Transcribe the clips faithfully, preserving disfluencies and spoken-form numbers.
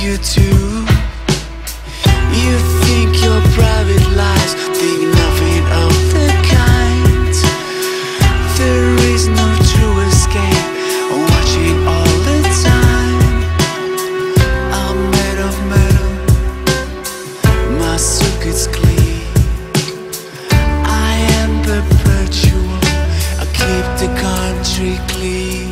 you too. You think your private lies, think nothing of the kind. There is no true escape, I'm watching all the time. I'm made of metal, my circuit's clean. I am perpetual, I keep the country clean.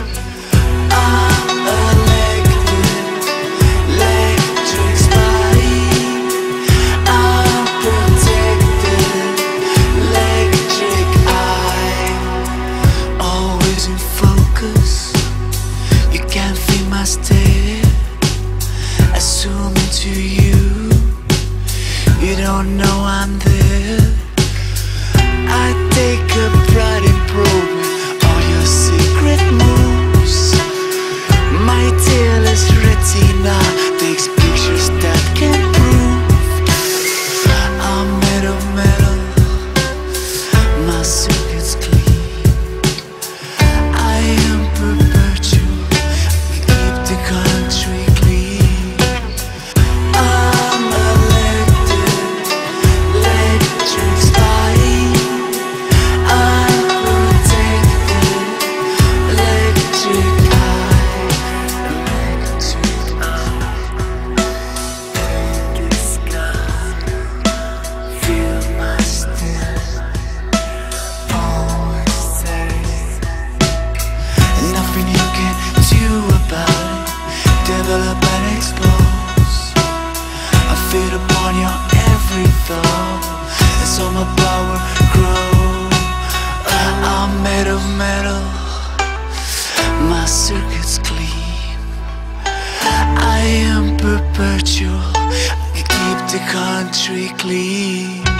I'm elected, electric spine. I'm protected, electric eye. Always in focus, you can't feel my stare. Assuming to you, you don't know I'm there. I take a pride in probing all your secret moves. My tail is retina, takes pictures that can prove I'm made of metal, my circuit's clean. I am perpetual, we keep the country clean. I'm elected, electric spine. I'm protected, electric eye. Electric eye. In the sky, feel my step. Always safe, and nothing you can do about it. Develop and expose. I feed upon your every thought, and so my power grows. I'm made of metal, my circuit's clean. I am perpetual, I keep the country clean.